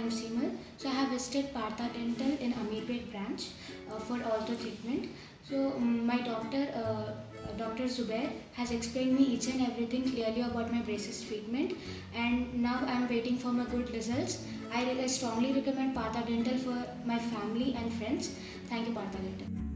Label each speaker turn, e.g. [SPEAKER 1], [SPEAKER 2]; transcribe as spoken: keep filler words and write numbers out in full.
[SPEAKER 1] am Seemal. So I have visited Partha Dental in Ameerpet branch uh, for ortho treatment. So um, my doctor, uh, Doctor Zubair, has explained me each and everything clearly about my braces treatment, and now I am waiting for my good results. I, I strongly recommend Partha Dental for my family and friends. Thank you, Partha Dental.